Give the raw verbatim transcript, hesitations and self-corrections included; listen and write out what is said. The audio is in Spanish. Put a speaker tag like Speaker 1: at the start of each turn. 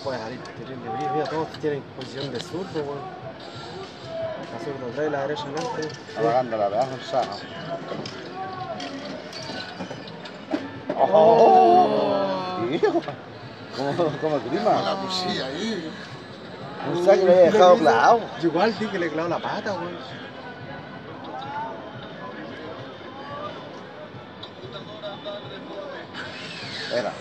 Speaker 1: puede salir terrible brillo. Mira, todos tienen posición de zurdo, weón. La zurda atrás y la derecha adelante.
Speaker 2: Apagando la pedazo el sábado.
Speaker 1: ¡Oh!
Speaker 2: Tío, ¿cómo, cómo clima?
Speaker 3: La cuchilla ahí.
Speaker 2: Pensaba que le había dejado clavado.
Speaker 1: Yo igual di que le clavo la pata, weón.
Speaker 2: Era.